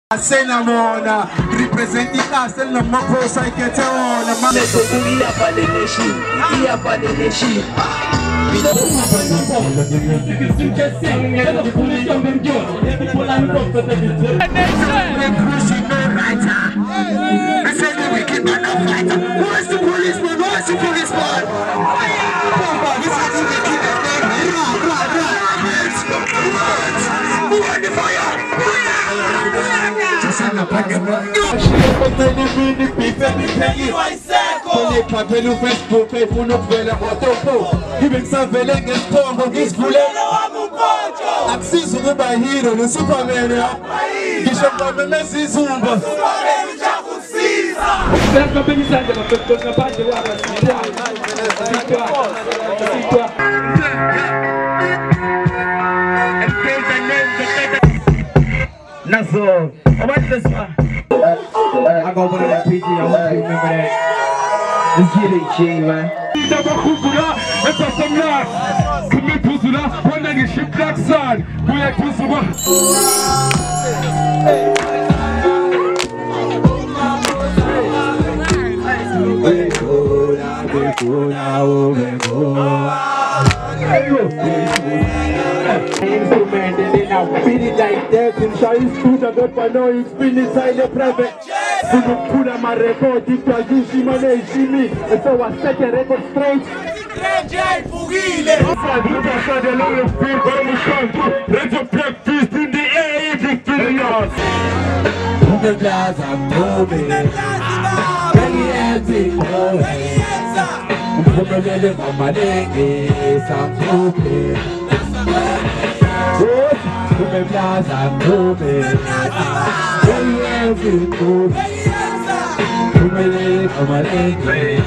Senamona, representing us and the Mako Psycheton. Nazo, what's this one? I got one of that PG, I hope you remember that. Let's get it, G, man. Feel it like that, and show you shoot a good one, no, you spin inside the private. You don't put on my record, if you see my name, see me, and so I set the record straight. Breakfast in the air, if you feel yours. Put the glass, I'm moving. Belly empty, put the belly on my legs, I'm moving. Me plaza, moving. Very heavy, moving. Me leg, I'm a leg.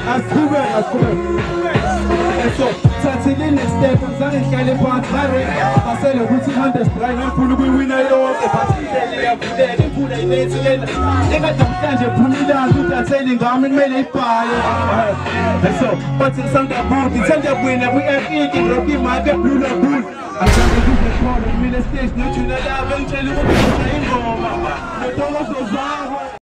So, Tanzania step on Zane, Kale Pant, Larry. I said, I'm putting on the strike, I'm full of winner. The party, they put a day together. They got the pleasure, put me down to that saying, I'm in many fire. So, but in some that boot, it's under winner, we are eating, Rocky Market, Blue Lagoon. I'm trying to do the problem, ministers, no, you know, I'm telling you what I'm saying, no,